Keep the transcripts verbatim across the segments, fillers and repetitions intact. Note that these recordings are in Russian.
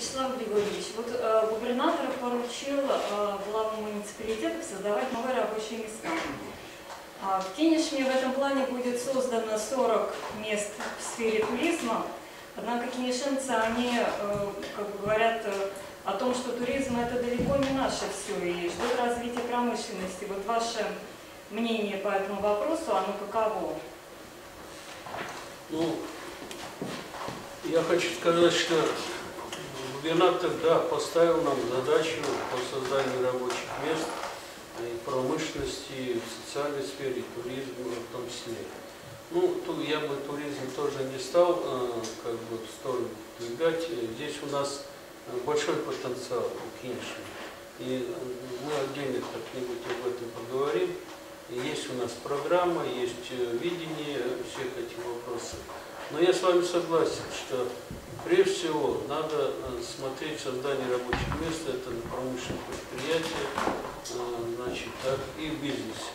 Вячеслав Григорьевич, вот э, губернатор поручил э, главам муниципалитетов создавать новые рабочие места. А в Кинешме в этом плане будет создано сорок мест в сфере туризма. Однако кинешенцы, они э, как бы говорят э, о том, что туризм это далеко не наше все и ждут развития промышленности. Вот ваше мнение по этому вопросу, оно каково? Ну, я хочу сказать, что губернатор, да, поставил нам задачу по созданию рабочих мест и промышленности, и в социальной сфере, и туризма в том числе. Ну, тут я бы туризм тоже не стал как бы в сторону двигать. Здесь у нас большой потенциал у Кинешмы. И мы отдельно как-нибудь об этом поговорим. И есть у нас программа, есть видение всех этих вопросов. Но я с вами согласен, что прежде всего надо смотреть создание рабочих мест, это на промышленных предприятиях, значит, так, и в бизнесе.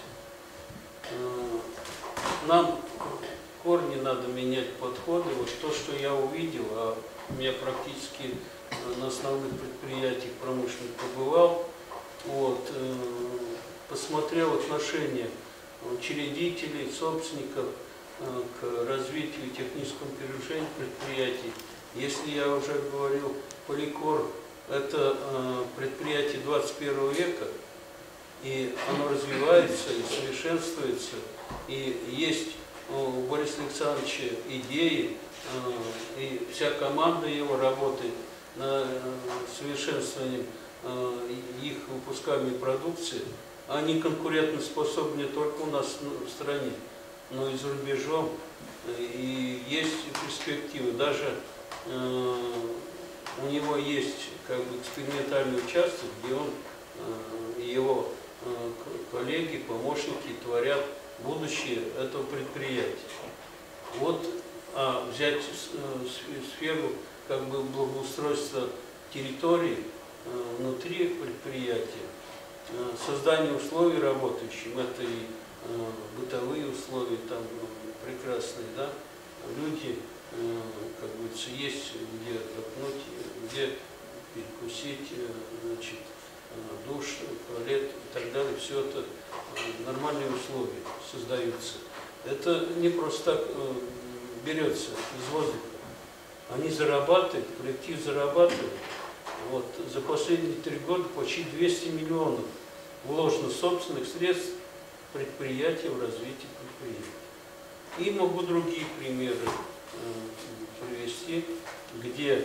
Нам корни надо менять подходы. Вот то, что я увидел, а я практически на основных предприятиях промышленных побывал, вот, посмотрел отношение учредителей, собственников к развитию и техническому перерождению предприятий. Если я уже говорил, Поликор – это предприятие двадцать первого века, и оно развивается и совершенствуется, и есть у Бориса Александровича идеи, и вся команда его работает над совершенствованием их выпускаемой продукции. Они конкурентоспособны не только у нас в стране, но и за рубежом. И есть перспективы. Даже э, у него есть как бы экспериментальный участок, где он э, и его э, коллеги, помощники творят будущее этого предприятия. Вот а взять сферу как бы благоустройства территории э, внутри предприятия, э, создание условий работающим, это и э, бытовые условия там прекрасные, да, люди, э, как говорится, есть где отдохнуть, где перекусить, э, значит, э, душ, туалет и так далее, все это э, нормальные условия создаются. Это не просто так э, берется из воздуха. Они зарабатывают, коллектив зарабатывает. Вот, за последние три года почти двести миллионов вложено собственных средств предприятия в развитие предприятия. И могу другие примеры э, привести, где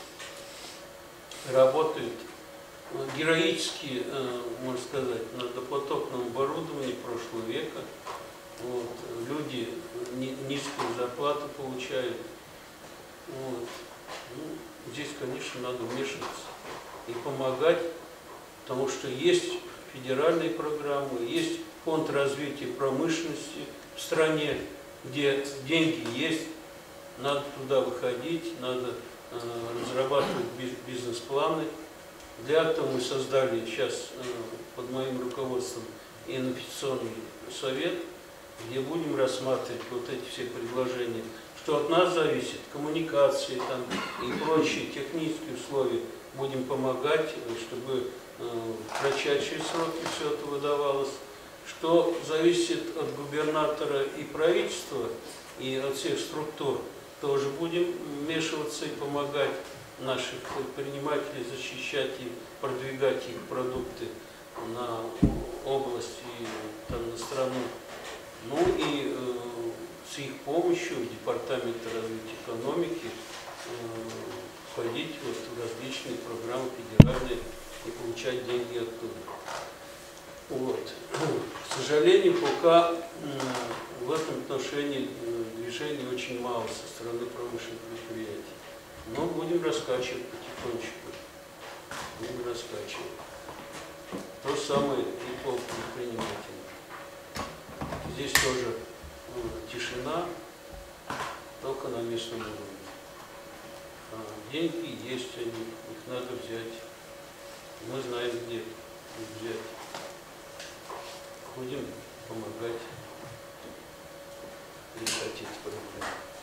работают э, героически, э, можно сказать, на допотопном оборудовании прошлого века. Вот, люди низкую зарплату получают. Вот. Ну, здесь, конечно, надо вмешиваться и помогать, потому что есть федеральные программы, есть фонд развития промышленности в стране, где деньги есть, надо туда выходить, надо э, разрабатывать бизнес-планы. Для этого мы создали сейчас э, под моим руководством инвестиционный совет, где будем рассматривать вот эти все предложения, что от нас зависит, коммуникации там, и прочие технические условия, будем помогать, чтобы э, в кратчайшие сроки все это выдавалось. Что зависит от губернатора и правительства, и от всех структур, тоже будем вмешиваться и помогать наших предпринимателей, защищать и продвигать их продукты на область и там, на страну. Ну и э, с их помощью Департамента развития экономики э, входить вот в различные программы федеральные и получать деньги оттуда. Вот. К сожалению, пока э, в этом отношении э, движений очень мало со стороны промышленных предприятий. Но будем раскачивать потихонечку. Будем раскачивать. То же самое и по предпринимателям. Здесь тоже э, тишина, только на местном уровне. А деньги есть они, их надо взять. Мы знаем, где их взять. Будем помогать решать эти проблемы.